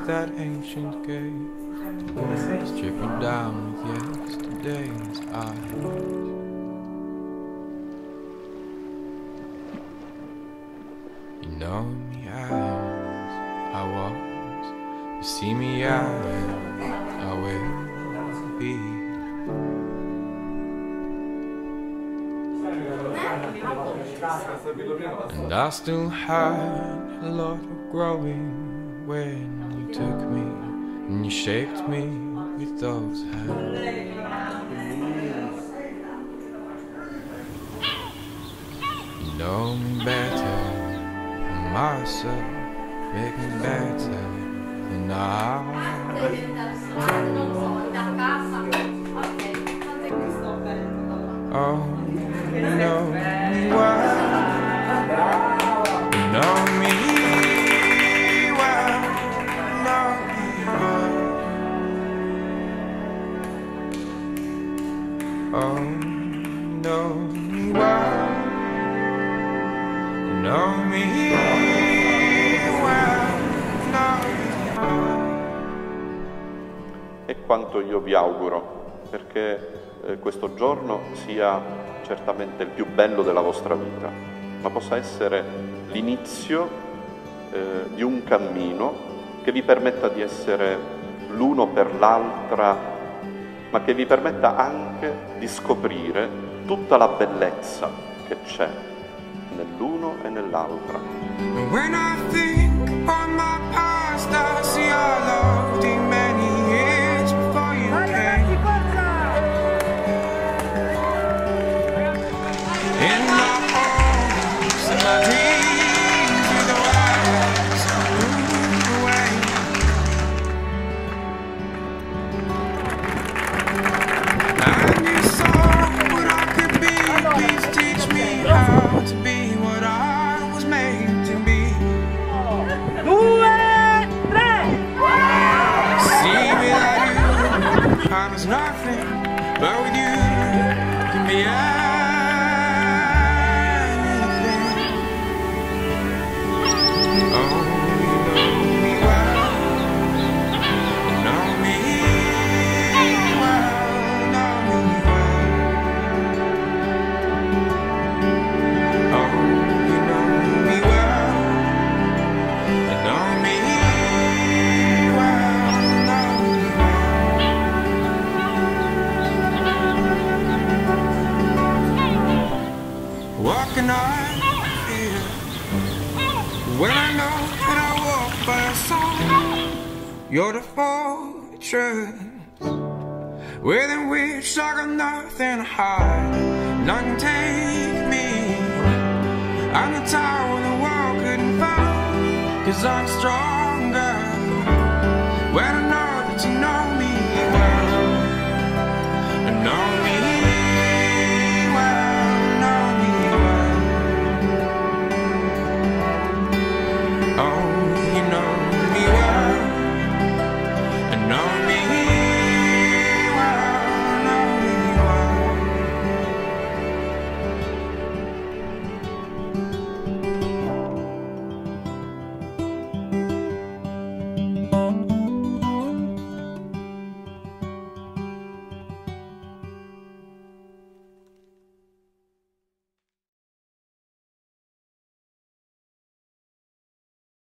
that ancient gate, stripping down with yesterday's eyes. You know me as I was, you see me as I will be. And I still had a lot of growing when you took me and you shaped me with those hands. You know me better than myself, make me better than I. Oh, you know me well, you know me well, know me well. Oh, you know me well, you know me well, know me well. È quanto io vi auguro, perché questo giorno sia certamente il più bello della vostra vita, ma possa essere l'inizio di un cammino che vi permetta di essere l'uno per l'altra, ma che vi permetta anche di scoprire tutta la bellezza che c'è nell'uno e nell'altra. When I think on my past, I see our love the many years before you came. In my hopes and my dreams, with the eyes moved away. And you saw what I could be. Please teach me how to be what I was made to be. See me like you, I was nothing, but with you can be anything. Oh, you know me well, you know me well, know me well. Oh, you know me well, you know me well, know me well. Walking on fear, when I know that I walk by a song, you're the fortress within which I got nothing to hide. None can take me. I'm the tower the world couldn't find, 'cause I'm strong.